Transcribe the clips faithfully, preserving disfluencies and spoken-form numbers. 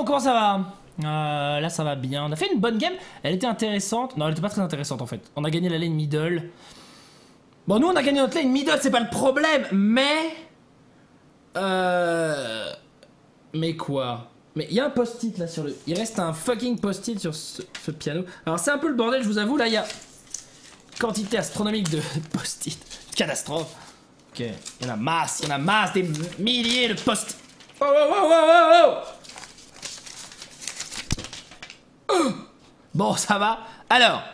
bon, comment ça va? euh, Là ça va bien. On a fait une bonne game. Elle était intéressante. Non, elle était pas très intéressante en fait. On a gagné la lane middle. Bon, nous on a gagné notre lane middle, c'est pas le problème. Mais... Euh... Mais quoi? Mais il y a un post-it là sur le... Il reste un fucking post-it sur ce, ce piano. Alors c'est un peu le bordel, je vous avoue. Là il y a... Quantité astronomique de post-it. Catastrophe. Ok, il y en a masse, il y en a masse, des milliers de post-it. Oh, oh, oh, oh, oh, oh. Bon, ça va. Alors,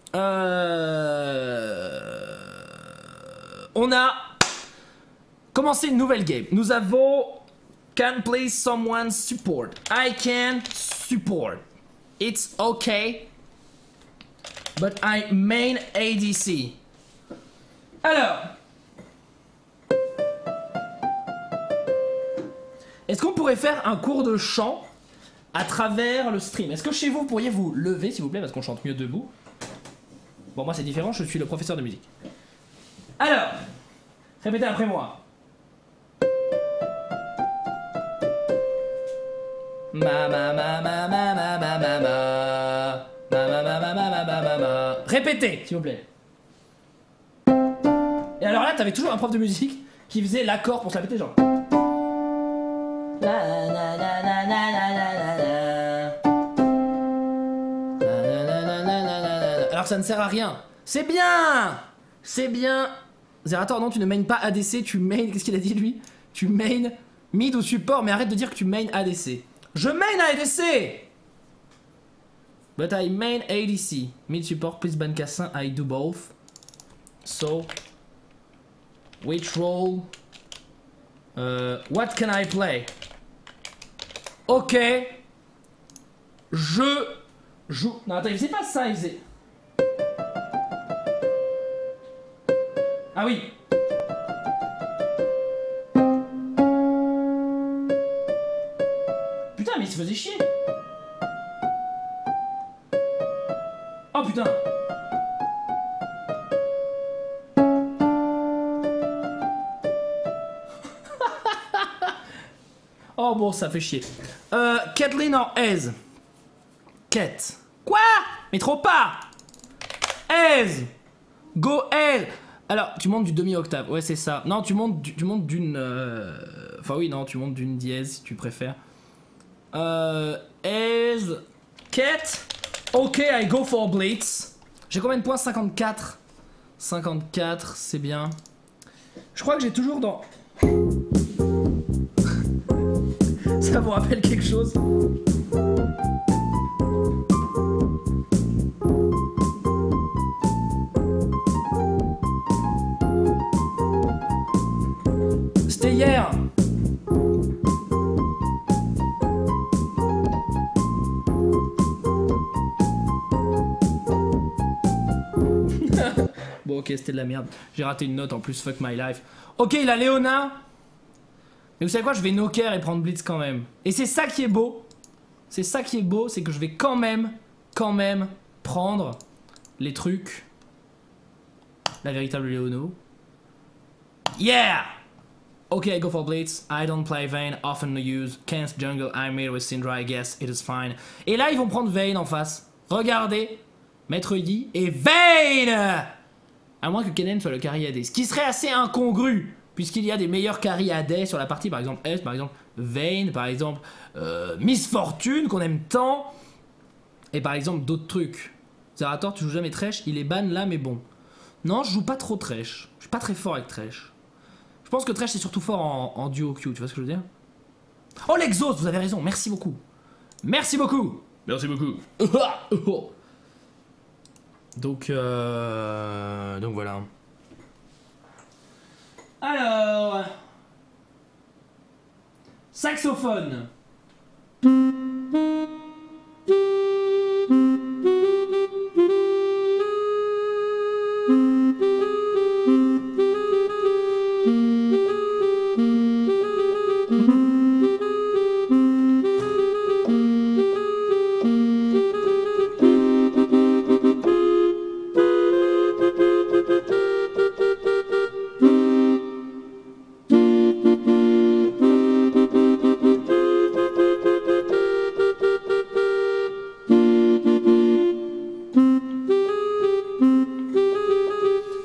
euh... on a commencé une nouvelle game. Nous avons can please someone support. I can support. It's okay. But I main A D C. Alors, est-ce qu'on pourrait faire un cours de chant à travers le stream? Est-ce que chez vous, vous pourriez vous lever, s'il vous plaît, parce qu'on chante mieux debout? Bon, moi c'est différent, je suis le professeur de musique. Alors, répétez après moi. Ma ma ma ma ma ma ma ma ma ma ma ma ma ma ma ma ma ma. Répétez, s'il vous plaît. Et alors là, t'avais toujours un prof de musique qui faisait l'accord pour se la péter, genre. Alors ça ne sert à rien. C'est bien. C'est bien. Zerator, non, tu ne main pas A D C, tu main... Qu'est-ce qu'il a dit, lui? Tu main mid ou support, mais arrête de dire que tu main A D C. Je main A D C. But I main A D C. Mid support, please ban Cassin, I do both. So... Which role? Uh, what can I play? Ok. Je joue... Non, attends, il faisait pas ça, il faisait... Ah oui. Putain, mais il se faisait chier. Oh putain. Oh bon, ça fait chier. Euh, Caitlyn en aise. Kate. Quoi? Mais trop pas. Aise. Go aise. Alors, tu montes du demi-octave. Ouais, c'est ça. Non, tu montes du, tu montes d'une... Euh... Enfin oui, non, tu montes d'une dièse si tu préfères. Euh... Aise. Kate. Ok, I go for Blitz. J'ai combien de points? cinquante-quatre. cinquante-quatre, c'est bien. Je crois que j'ai toujours dans... Ça vous rappelle quelque chose? C'était hier. Bon ok, c'était de la merde. J'ai raté une note en plus, fuck my life. Ok, il a Léona. Mais vous savez quoi, je vais knocker et prendre Blitz quand même. Et c'est ça qui est beau. C'est ça qui est beau, c'est que je vais quand même, quand même prendre les trucs. La véritable Léono. Yeah! Okay, I go for Blitz. I don't play Vayne, often use. Can't jungle, I'm here with Syndra, I guess it is fine. Et là, ils vont prendre Vayne en face. Regardez. Maître Yi et Vayne! À moins que Kennen soit le carry A D. Ce qui serait assez incongru. Puisqu'il y a des meilleurs carry A D sur la partie, par exemple S, par exemple Vayne, par exemple euh, Miss Fortune qu'on aime tant, et par exemple d'autres trucs. Zerator, tu joues jamais Thresh, il est ban là, mais bon. Non, je joue pas trop Thresh. Je suis pas très fort avec Thresh. Je pense que Thresh c'est surtout fort en, en duo Q, tu vois ce que je veux dire? Oh l'exhaust, vous avez raison, merci beaucoup. Merci beaucoup. Merci beaucoup. Donc, euh... donc voilà. Alors, saxophone.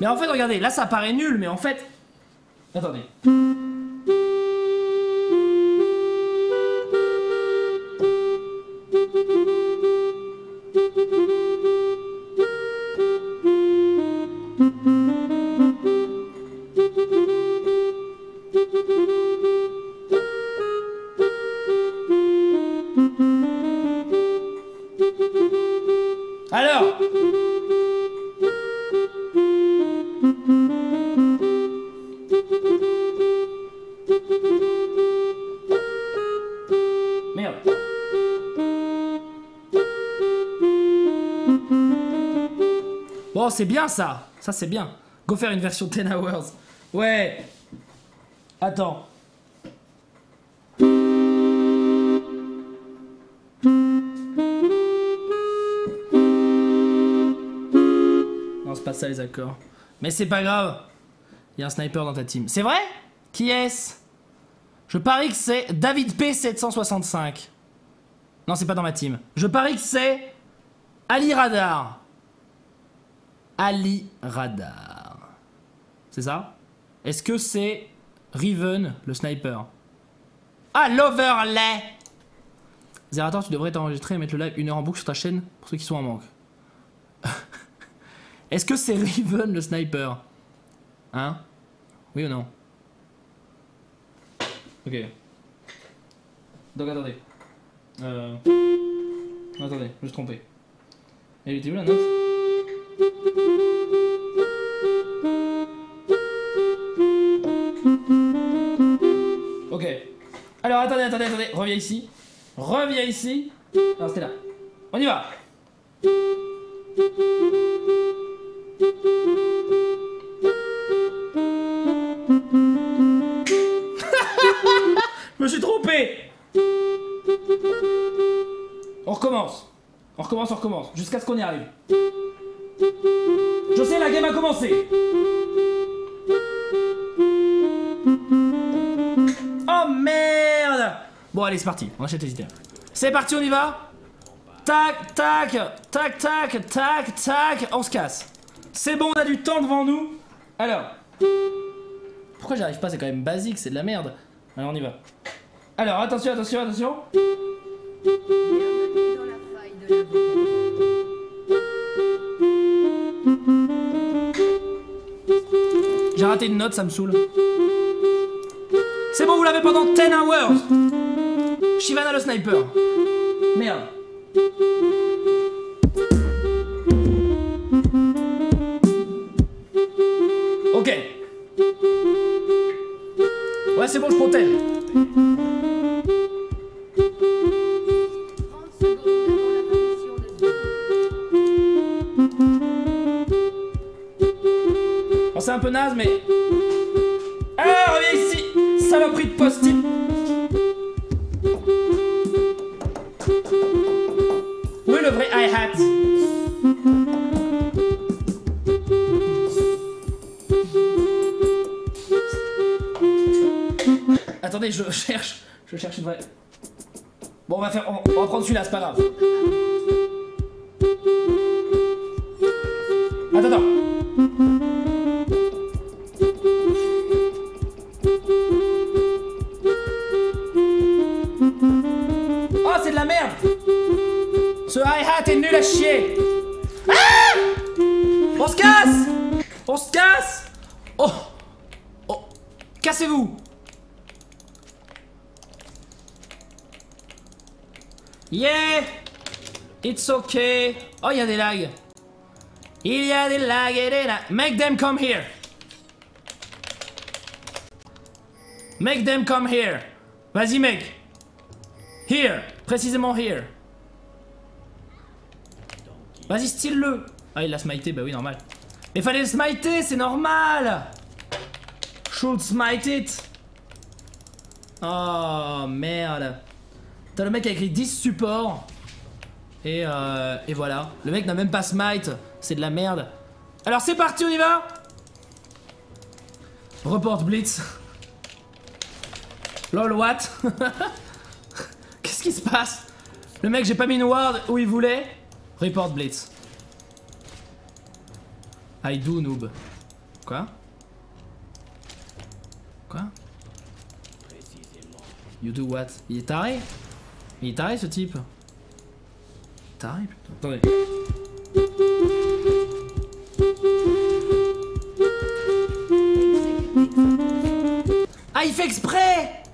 Mais en fait, regardez, là ça paraît nul, mais en fait... Attendez. Alors, merde. Bon, c'est bien ça. Ça, c'est bien. Go faire une version ten hours. Ouais. Attends. Non, c'est pas ça les accords. Mais c'est pas grave. Il y a un sniper dans ta team. C'est vrai? Qui est-ce? Je parie que c'est David P sept cent soixante-cinq. Non, c'est pas dans ma team. Je parie que c'est Ali Radar. Ali Radar. C'est ça? Est-ce que c'est Riven, le sniper? Ah, l'overlay! Zerator, tu devrais t'enregistrer et mettre le live une heure en boucle sur ta chaîne pour ceux qui sont en manque. Est-ce que c'est Riven, le sniper? Hein? Oui ou non? Ok. Donc attendez. Euh... Non, attendez, je me suis trompé. Elle était où la note? Ok. Alors attendez, attendez, attendez. Reviens ici. Reviens ici. Alors c'était là. On y va. Je me suis trompé. On recommence. On recommence, on recommence. Jusqu'à ce qu'on y arrive. Je sais, la game a commencé. Oh merde. Bon allez, c'est parti. On achète les items. C'est parti, on y va. Tac, tac, tac, tac, tac, tac. On se casse. C'est bon, on a du temps devant nous. Alors. Pourquoi j'y arrive pas? C'est quand même basique, c'est de la merde. Alors on y va. Alors attention, attention, attention. Bienvenue dans la faille de la... J'ai raté une note, ça me saoule. C'est bon, vous l'avez pendant ten hours. Shivana le sniper. Merde. Ok. Ouais, c'est bon, je protège. trente secondes avant l'apparition de... Bon, c'est un peu naze, mais... Ah, reviens ici. Saloperie de post-it. Où est le vrai hi-hat? Attendez, je cherche. Je cherche une vraie... Bon, on va faire... On, on va prendre celui-là, c'est pas grave. Attends, attends. Oh, c'est de la merde. Ce hi-hat est nul à chier. Ah! On se casse. On se casse. Oh. Oh. Cassez-vous. Yeah. It's okay. Oh, il y a des lags. Il y a des lags et des lags. Make them come here. Make them come here. Vas-y, mec. Here. Précisément here. Vas-y, style-le. Ah, il l'a smité, bah oui, normal. Mais fallait le smiter, c'est normal. Should smite it. Oh, merde. T'as le mec a écrit dix supports. Et, euh, et voilà. Le mec n'a même pas smite. C'est de la merde. Alors c'est parti, on y va. Report Blitz. Lol, what? Qu'est-ce qui se passe? Le mec, j'ai pas mis une ward où il voulait. Report Blitz. I do, noob. Quoi? Quoi? You do what? Il est taré? Il est taré ce type? Taré putain. Attendez. Ah, il fait exprès!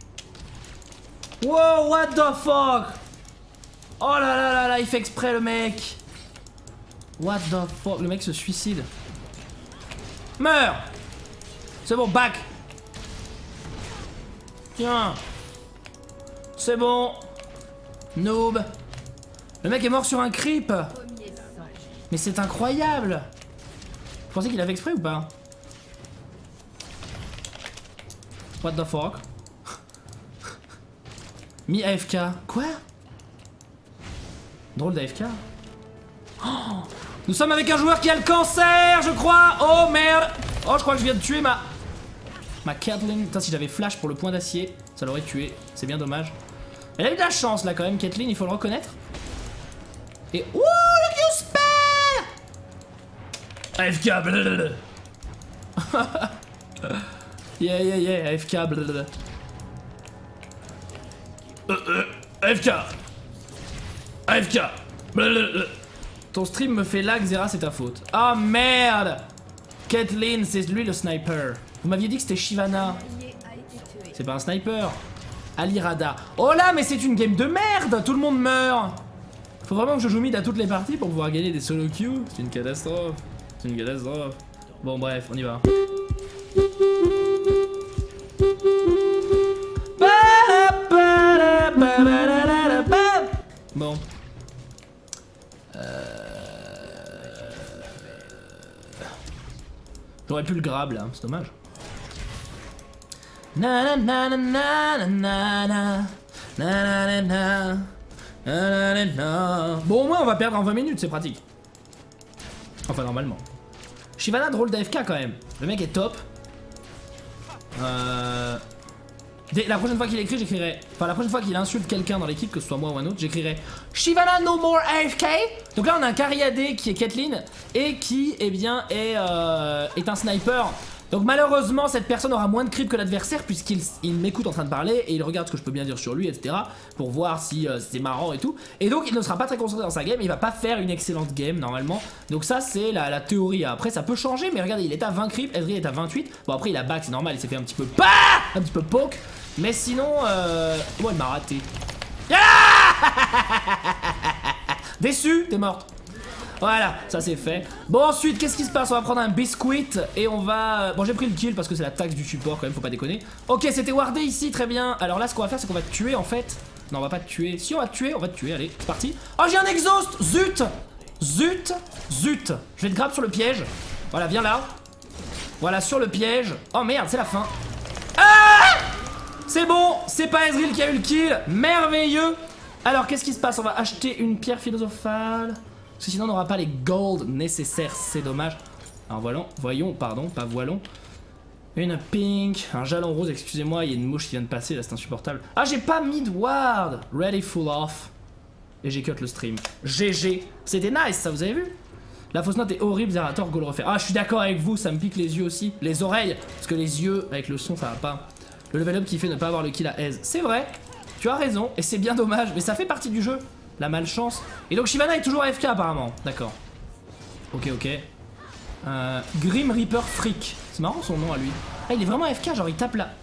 Wow, what the fuck? Oh là là là là, il fait exprès le mec! What the fuck? Le mec se suicide. Meurs! C'est bon, back! Tiens! C'est bon! Noob! Le mec est mort sur un creep! Mais c'est incroyable! Vous pensez qu'il avait exprès ou pas? What the fuck? Mi A F K. Quoi? Drôle d'A F K. Oh, nous sommes avec un joueur qui a le cancer, je crois! Oh merde! Oh, je crois que je viens de tuer ma... Ma Caitlyn. Putain, si j'avais flash pour le point d'acier, ça l'aurait tué. C'est bien dommage. Elle a eu de la chance là quand même, Caitlyn, il faut le reconnaître. Et... Ouh, le Q-Spare! A F K, blablabla. Yeah, yeah, yeah, A F K, blablabla. Euh, euh, A F K. A F K. Blablabla. Ton stream me fait lag, Zera, c'est ta faute. Ah merde! Caitlyn, c'est lui le sniper. Vous m'aviez dit que c'était Shyvana. C'est pas un sniper. Ali Rada. Oh là, mais c'est une game de merde! Tout le monde meurt! Faut vraiment que je joue mid à toutes les parties pour pouvoir gagner des solo queues. C'est une catastrophe. C'est une catastrophe. Bon, bref, on y va. Bon. Euh... J'aurais pu le grab là, c'est dommage. Na na na na na na na na na na na na. Bon, au moins on va perdre en vingt minutes, c'est pratique. Enfin, normalement. Shyvana, drôle d'A F K quand même. Le mec est top. Euh... Dès la prochaine fois qu'il écrit, j'écrirai. Enfin, la prochaine fois qu'il insulte quelqu'un dans l'équipe, que ce soit moi ou un autre, j'écrirai Shyvana no more A F K. Donc là, on a un carry A D qui est Caitlyn et qui, eh bien, est, euh, est un sniper. Donc malheureusement, cette personne aura moins de creep que l'adversaire puisqu'il il m'écoute en train de parler et il regarde ce que je peux bien dire sur lui, et cetera. Pour voir si euh, c'est marrant et tout. Et donc, il ne sera pas très concentré dans sa game. Il va pas faire une excellente game normalement. Donc ça, c'est la, la théorie. Après, ça peut changer, mais regardez, il est à vingt creep, Ezreal est à vingt-huit. Bon, après, il a back, c'est normal. Il s'est fait un petit peu bah un petit peu poke. Mais sinon, euh... oh, elle m'a raté. Ah déçu, t'es morte. Voilà, ça c'est fait. Bon, ensuite, qu'est-ce qui se passe? On va prendre un biscuit et on va... Bon, j'ai pris le kill parce que c'est la taxe du support quand même, faut pas déconner. Ok, c'était wardé ici, très bien. Alors là, ce qu'on va faire, c'est qu'on va te tuer en fait. Non, on va pas te tuer. Si, on va te tuer, on va te tuer, allez, c'est parti. Oh, j'ai un exhaust. Zut. Zut. Zut. Je vais te grab sur le piège. Voilà, viens là. Voilà, sur le piège. Oh merde, c'est la fin. Ah! C'est bon, c'est pas Ezreal qui a eu le kill. Merveilleux. Alors, qu'est-ce qui se passe? On va acheter une pierre philosophale. Parce que sinon on n'aura pas les gold nécessaires, c'est dommage. Alors voyons, voyons, pardon, pas voilons. Une pink, un jalon rose, excusez-moi, il y a une mouche qui vient de passer, là c'est insupportable. Ah, j'ai pas mid ward. Ready full off. Et j'ai cut le stream. G G. C'était nice, ça, vous avez vu? La fausse note est horrible, Zerator, go le refaire. Ah, je suis d'accord avec vous, ça me pique les yeux aussi. Les oreilles, parce que les yeux, avec le son, ça va pas. Le level up qui fait ne pas avoir le kill à aise. C'est vrai, tu as raison, et c'est bien dommage, mais ça fait partie du jeu. La malchance. Et donc Shyvana est toujours A F K apparemment. D'accord. Ok, ok. Euh, Grim Reaper Freak. C'est marrant son nom à lui. Ah, il est vraiment A F K, genre il tape là.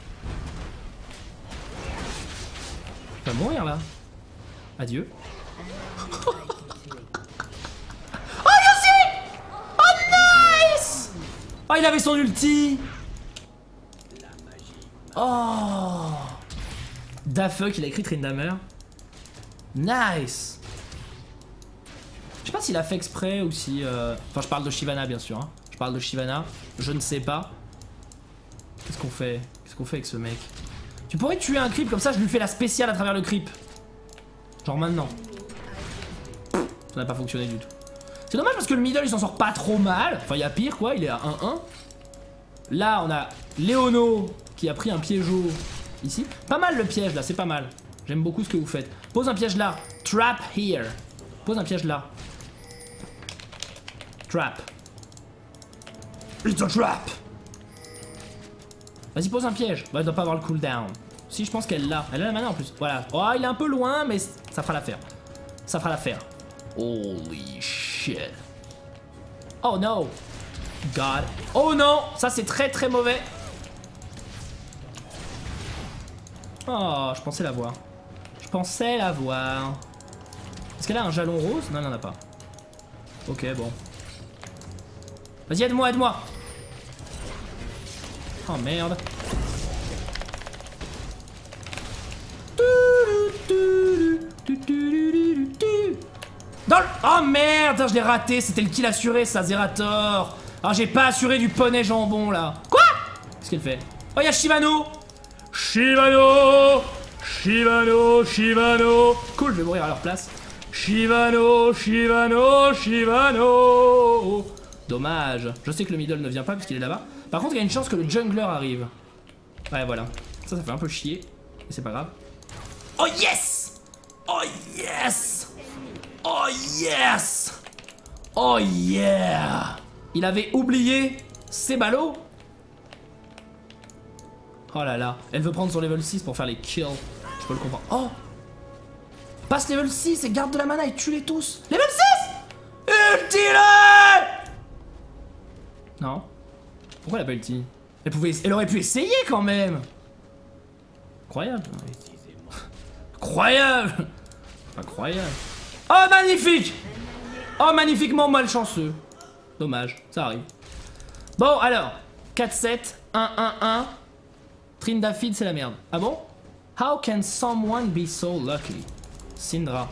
Il va mourir là. Adieu. Oh, Yossi! Oh, nice! Oh, il avait son ulti. Oh. Da fuck, il a écrit Tryndamere. Nice. Je sais pas s'il a fait exprès ou si... Euh... Enfin, je parle de Shyvana, bien sûr. Hein. Je parle de Shyvana. Je ne sais pas. Qu'est-ce qu'on fait? Qu'est-ce qu'on fait avec ce mec? Tu pourrais tuer un creep, comme ça je lui fais la spéciale à travers le creep. Genre maintenant. Ça n'a pas fonctionné du tout. C'est dommage parce que le middle, il s'en sort pas trop mal. Enfin, il y a pire, quoi. Il est à un un. Là, on a Léono qui a pris un piégeau ici. Pas mal le piège, là. C'est pas mal. J'aime beaucoup ce que vous faites. Pose un piège là. Trap here. Pose un piège là. Trap. It's a trap. Vas-y, pose un piège. Bah, elle doit pas avoir le cooldown. Si, je pense qu'elle l'a. Elle a la mana en plus. Voilà. Oh, il est un peu loin, mais ça fera l'affaire. Ça fera l'affaire. Holy shit. Oh no. God. Oh non. Ça, c'est très très mauvais. Oh, je pensais la voir. Je pensais la voir. Est-ce qu'elle a un jalon rose? Non, elle n'en a pas. Ok, bon. Vas-y, aide-moi, aide-moi. Oh merde. Dans le... Oh merde, je l'ai raté, c'était le kill assuré, ça, Zerator. Ah, j'ai pas assuré du poney jambon là. Quoi? Qu'est-ce qu'elle fait? Oh, y'a Shivano. Shivano, Shivano, Shivano. Cool, je vais mourir à leur place. Shivano, Shivano, Shivano. Dommage. Je sais que le middle ne vient pas puisqu'il est là-bas. Par contre, il y a une chance que le jungler arrive. Ouais, voilà. Ça, ça fait un peu chier. Mais c'est pas grave. Oh yes! Oh yes! Oh yes! Oh yeah! Il avait oublié ses ballots. Oh là là. Elle veut prendre son level six pour faire les kills. Je peux le comprendre. Oh! Passe level six et garde de la mana et tue-les tous. Level six! Ulti-le! Non. Pourquoi elle a pas ulti? Elle pouvait... Elle aurait pu essayer quand même. Incroyable. Incroyable. Incroyable. Oh magnifique. Oh magnifiquement malchanceux. Dommage, ça arrive. Bon alors, quatre sept, un un un. Trindafid c'est la merde. Ah bon? How can someone be so lucky? Syndra.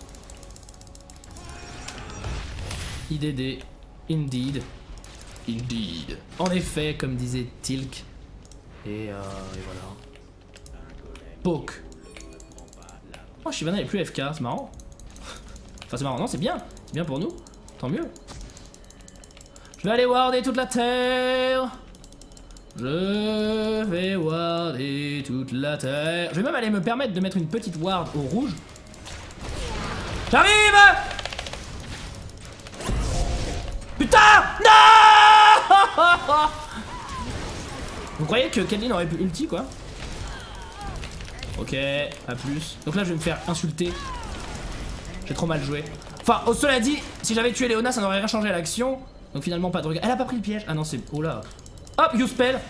I D D. Indeed. Indeed. En effet, comme disait Tilk. Et, euh, et voilà. Poke. Oh, Shyvana est plus F K, c'est marrant. Enfin, c'est marrant, non, c'est bien. C'est bien pour nous. Tant mieux. Je vais aller warder toute la terre. Je vais warder toute la terre. Je vais même aller me permettre de mettre une petite ward au rouge. J'arrive! Putain! Non! Vous croyez que Caitlyn aurait pu ulti quoi? Ok, à plus. Donc là je vais me faire insulter. J'ai trop mal joué. Enfin, oh, cela dit, si j'avais tué Léona ça n'aurait rien changé à l'action. Donc finalement pas de regret. Elle a pas pris le piège. Ah non c'est... Oh là. Hop, Q-spell.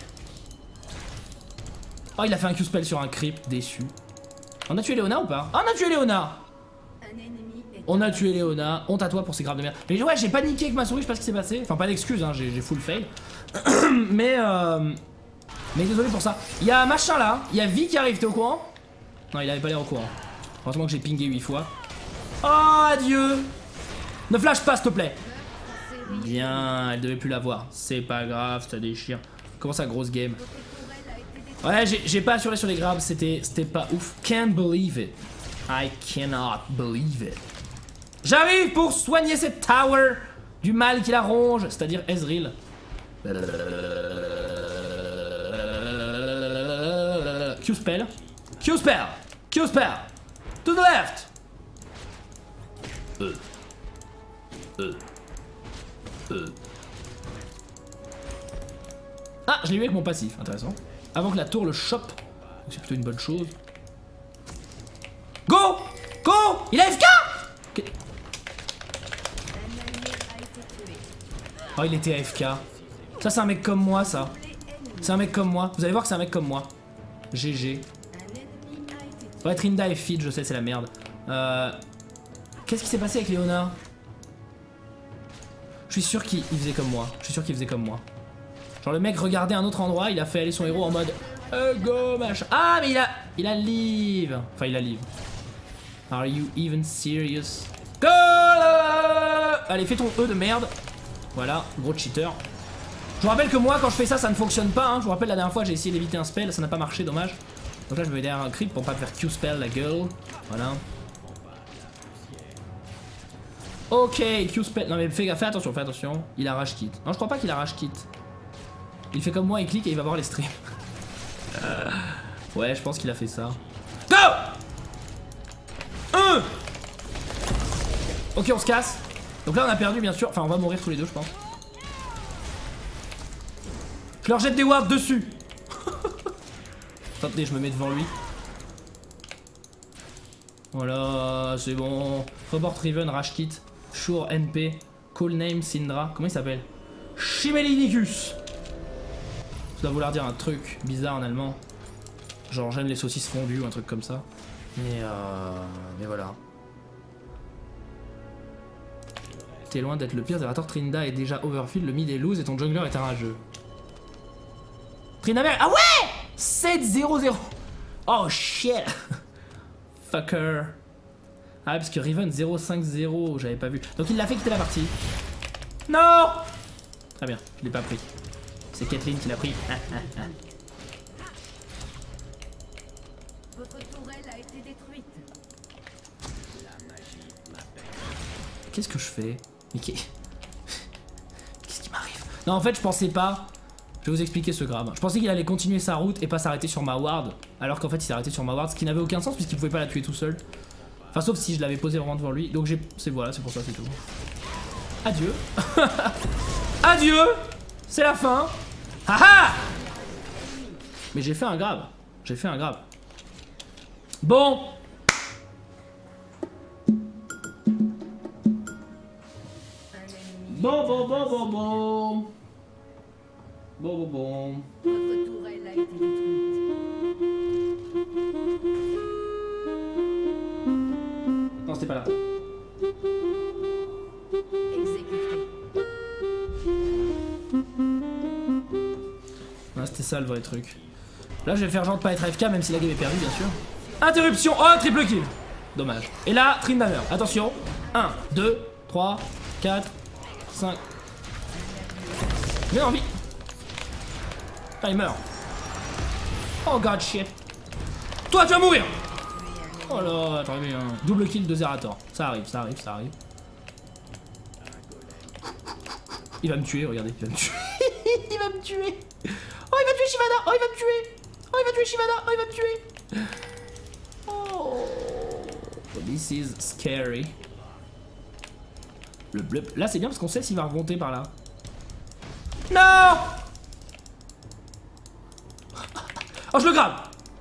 Oh il a fait un Q-spell sur un creep, déçu. On a tué Léona ou pas? Ah on a tué Léona. On a tué Léona, honte à toi pour ces graves de merde. Mais ouais, j'ai paniqué avec ma souris, je sais pas ce qui s'est passé. Enfin, pas d'excuses, hein, j'ai full fail. mais, euh... Mais désolé pour ça. Il y a un machin là, il y a Vi qui arrive, t'es au courant? Non, il avait pas l'air au courant. Heureusement que j'ai pingé huit fois. Oh, adieu. Ne flash pas, s'il te plaît. Bien, elle devait plus l'avoir. C'est pas grave, ça déchire. Comment ça, grosse game? Ouais, j'ai pas assuré sur les grabs, c'était pas ouf. Can't believe it. I cannot believe it. J'arrive pour soigner cette tower du mal qui la ronge, c'est-à-dire Ezreal. Q-spell. Q-spell. Q-spell. To the left. Euh. Euh. Euh. Ah, je l'ai eu avec mon passif, intéressant. Avant que la tour le chope. C'est plutôt une bonne chose. Go! Go! Il a F K! Okay. Oh, il était A F K. Ça, c'est un mec comme moi, ça. C'est un mec comme moi. Vous allez voir que c'est un mec comme moi. G G. Ouais, Trinda est feed, je sais, c'est la merde. Euh... Qu'est-ce qui s'est passé avec Léona? Je suis sûr qu'il faisait comme moi. Je suis sûr qu'il faisait comme moi. Genre, le mec regardait un autre endroit, il a fait aller son héros en mode... Euh, go, machin. Ah, mais il a... Il a leave. Enfin, il a leave. Are you even serious? Go! Allez, fais ton E de merde. Voilà, gros cheater. Je vous rappelle que moi, quand je fais ça, ça ne fonctionne pas. Hein. Je vous rappelle la dernière fois, j'ai essayé d'éviter un spell, ça n'a pas marché, dommage. Donc là, je me mets derrière un creep pour pas me faire Q-spell la gueule. Voilà. Ok, Q-spell. Non, mais fais, fais attention, fais attention. Il a rage kit. Non, je crois pas qu'il a rage kit. Il fait comme moi, il clique et il va voir les streams. euh... Ouais, je pense qu'il a fait ça. Go! Un. Ok, on se casse. Donc là, on a perdu, bien sûr. Enfin, on va mourir tous les deux, je pense. Je leur jette des wards dessus. Attendez, je me mets devant lui. Voilà, c'est bon. Report Riven, Rage Kit, Shure, N P, Call Name, Syndra. Comment il s'appelle? Chimelinicus. Ça doit vouloir dire un truc bizarre en allemand. Genre j'aime les saucisses fondues ou un truc comme ça. Mais euh... Mais voilà. T'es loin d'être le pire Zerator. Trinda est déjà overfill, le mid est loose et ton jungler est un rageux. Trinda, ah ouais, sept zéro zéro. Oh shit. Fucker. Ah parce que Riven zéro cinq zéro, j'avais pas vu. Donc il l'a fait quitter la partie. Non. Très bien, je l'ai pas pris. C'est Kathleen qui l'a pris. Votre tourelle a été détruite. Qu'est-ce que je fais? Mais qu'est- qu'est-ce qui m'arrive? Non, en fait, je pensais pas. Je vais vous expliquer ce grab. Je pensais qu'il allait continuer sa route et pas s'arrêter sur ma ward. Alors qu'en fait, il s'est arrêté sur ma ward, ce qui n'avait aucun sens puisqu'il pouvait pas la tuer tout seul. Enfin, sauf si je l'avais posé vraiment devant lui. Donc, j'ai. C'est voilà, c'est pour ça, c'est tout. Adieu. Adieu. C'est la fin. Haha. Mais j'ai fait un grab. J'ai fait un grab. Bon. Bon, bon, bon, bon, bon. Bon, bon, bon. Votre tourelle a été détruite. Non, c'était pas là. Exécuté. Ouais, c'était ça le vrai truc. Là, je vais faire genre de pas être A F K, même si la game est perdue, bien sûr. Interruption. Oh, triple kill. Dommage. Et là, Trinda meurt. Attention. un, deux, trois, quatre, cinq. J'ai envie. Ah, il meurt. Oh god shit. Toi, tu vas mourir. Oh là, j'aurais mis un double kill de Zerator. Ça arrive, ça arrive, ça arrive. Il va me tuer, regardez, il va me tuer. Il va me tuer. Oh, il va tuer Shyvana. Oh, il va me tuer. Oh, il va tuer Shyvana. Oh, il va me tuer. Oh, this is scary. Le bleu. Là, c'est bien parce qu'on sait s'il va remonter par là. Non. Oh, je le grave.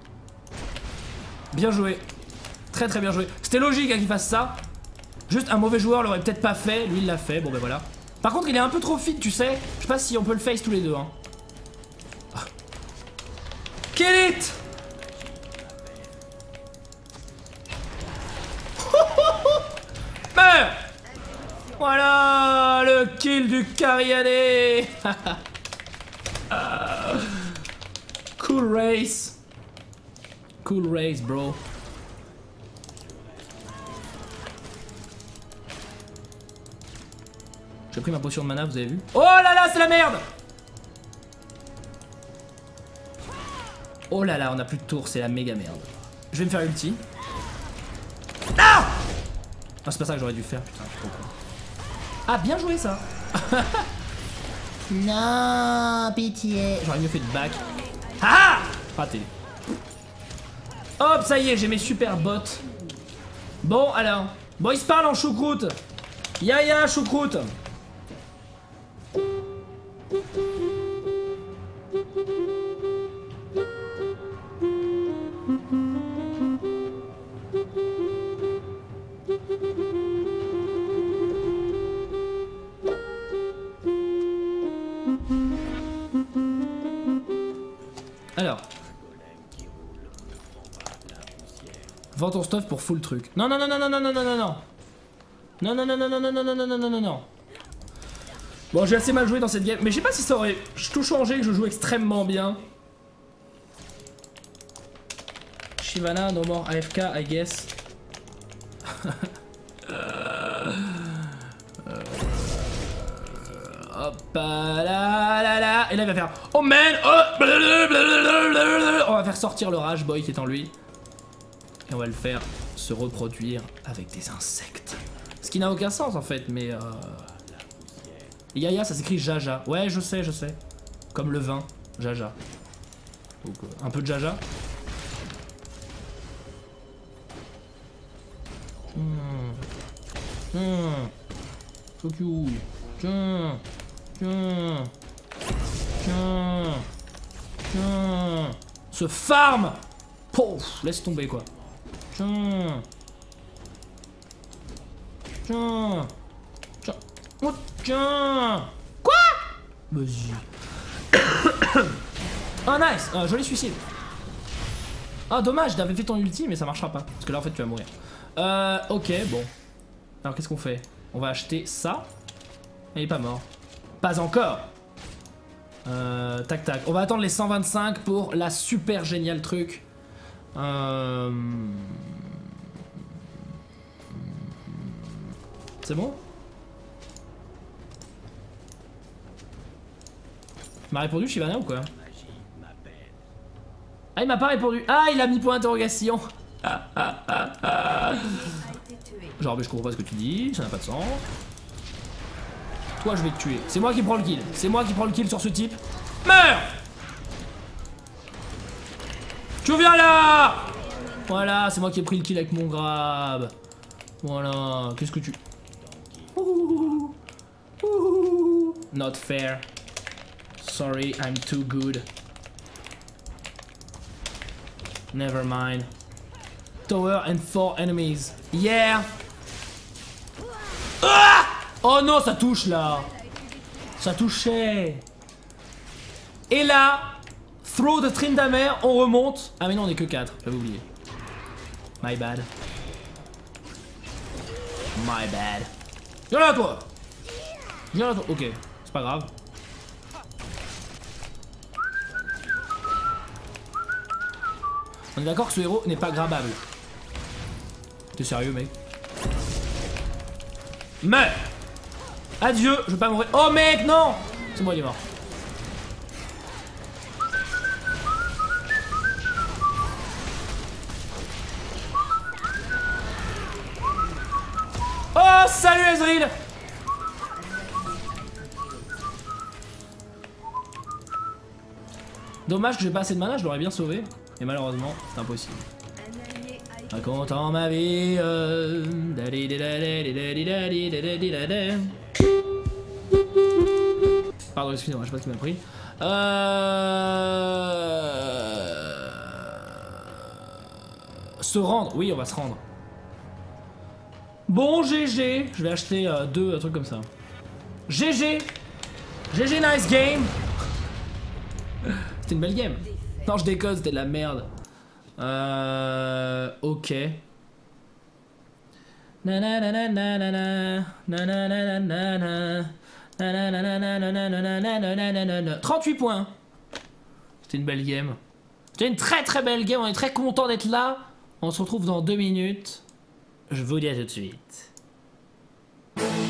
Bien joué. Très très bien joué. C'était logique hein, qu'il fasse ça. Juste un mauvais joueur l'aurait peut-être pas fait. Lui, il l'a fait. Bon, ben voilà. Par contre, il est un peu trop fit, tu sais. Je sais pas si on peut le face tous les deux. Hein. Kill it. Meurs. Voilà le kill du Cariadé. Cool race. Cool race, bro. J'ai pris ma potion de mana, vous avez vu? Oh là là, c'est la merde! Oh là là, on a plus de tour, c'est la méga merde. Je vais me faire ulti. Ah! Ah, c'est pas ça que j'aurais dû faire, putain, je suis trop con. Ah, bien joué ça! Non, pitié. J'aurais mieux fait de back. Ah! Raté. Hop, ça y est, j'ai mes super bots. Bon, alors. Bon, ils se parlent en choucroute. Yaya, choucroute. Alors. Vends ton stuff pour full truc. Non, non, non, non, non, non, non, non, non, non. Non, non, non, non, non, non, non, non, non, non, non, non, non. Bon, j'ai assez mal joué dans cette game. Mais je sais pas si ça aurait tout changé que je joue extrêmement bien. Shyvana, no more A F K, I guess. euh... Euh... Hop là là là. Et là il va faire oh man oh. On va faire sortir le Rage Boy qui est en lui. Et on va le faire se reproduire avec des insectes. Ce qui n'a aucun sens en fait, mais euh... Yaya ça s'écrit Jaja. Ouais je sais, je sais. Comme le vin, Jaja. Donc euh, un peu de Jaja. Mmh. Mmh. Fuck you. Tiens. Tiens. Tiens. Tiens. Ce farm. Pouf, laisse tomber quoi. Tiens. Tiens. Tiens. Oh, tiens. Quoi? Vas-y. Oh nice, ah, joli suicide. Ah dommage, t'avais fait ton ulti mais ça marchera pas. Parce que là en fait tu vas mourir. Euh ok bon. Alors qu'est-ce qu'on fait? On va acheter ça. Il est pas mort. Pas encore. Euh, tac tac. On va attendre les cent vingt-cinq pour la super géniale truc. Euh... C'est bon? Il m'a répondu Shyvana ou quoi? Ah il m'a pas répondu. Ah il a mis point d'interrogation. Ah, ah, ah, ah. Genre mais je comprends pas ce que tu dis, ça n'a pas de sens. Toi je vais te tuer. C'est moi qui prends le kill. C'est moi qui prends le kill sur ce type. Meurs. Tu viens là. Voilà, c'est moi qui ai pris le kill avec mon grab. Voilà, qu'est-ce que tu... Ouh. Ouh. Not fair. Sorry, I'm too good. Never mind. Tower and four enemies. Yeah. Ah! Oh non, ça touche là. Ça touchait. Et là, throw de Tryndamere, on remonte. Ah mais non, on est que quatre, j'avais oublié. My bad. My bad. Viens là toi. Viens là toi. Ok, c'est pas grave. On est d'accord que ce héros n'est pas grabable. T'es sérieux mec? Meurs. Adieu, je veux pas mourir. Oh mec, non. C'est moi, il est mort. Oh, salut Ezreal. Dommage que j'ai pas assez de mana, je l'aurais bien sauvé. Et malheureusement, c'est impossible. Racontant ma vie. Euh... Pardon, excusez-moi, je sais pas ce qui m'a pris. Euh... Se rendre. Oui, on va se rendre. Bon, G G. Je vais acheter euh, deux euh, trucs comme ça. G G. G G, nice game. C'était une belle game. Non, je déconne, c'était de la merde. Euh... Ok. trente-huit points. C'était une belle game. C'était une très très belle game. On est très content d'être là. On se retrouve dans deux minutes. Je vous dis à tout de suite.